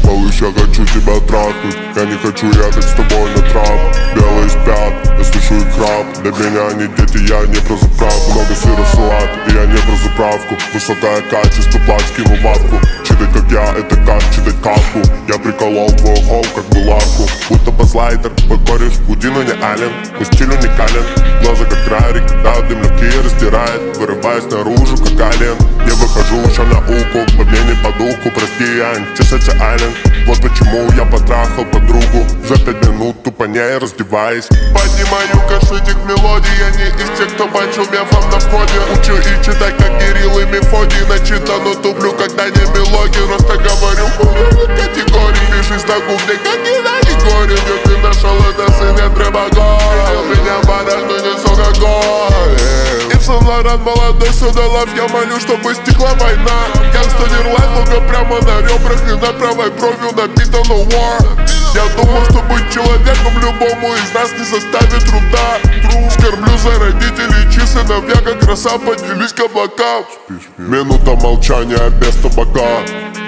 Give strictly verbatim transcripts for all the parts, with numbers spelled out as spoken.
Малыш, я хочу тебя трахнуть. Я не хочу ехать с тобой на трап. Белые спят, я слышу их храп. Для меня они дети, я не про заправку. Много сыра, салат, и я не про заправку. Высокое качество, плат скину вавку. Читать как я, это как читать капку. Я приколол твой холл, как булавку. Будто базлайтер, мой кореш, Гудино не Ален. Мой стиль уникален, глаза как рарик. Да, дым легкие растирает, вырываясь наружу, как ален. Не выхожу еще на уку, по мне не по духу. Прости, я антисоциален. Вот почему я потрахал подругу. За пять минут тупо не раздеваясь. Поднимаю каш этих мелодий. Я не из тех, кто бачил мефом на входе. Учу и читать, как Кирилл и Мефодий. Начитано туплю, когда не мелогий. Просто говорю, категории. Пишись на гугле, как и на Егоре. Где ты нашел это, сын, я требогой. Меня подожду, не сокогой. Лоран молодой, судолов, я молю, чтобы стекла война. Гангстер лайф, луга прямо на ребрах и на правой бровью напитано war. Я думал, что быть человеком любому из нас не составит труда. Скорблю за родителей, часы на века, краса, поделись к облакам. Минута молчания без табака.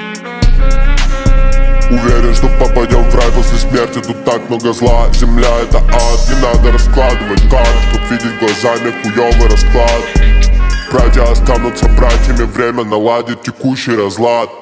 Уверен, что попадем в рай после смерти. Тут так много зла, земля это ад. Не надо раскладывать карт, чтоб видеть глазами хуёвый расклад. Братья останутся братьями, время наладит текущий разлад.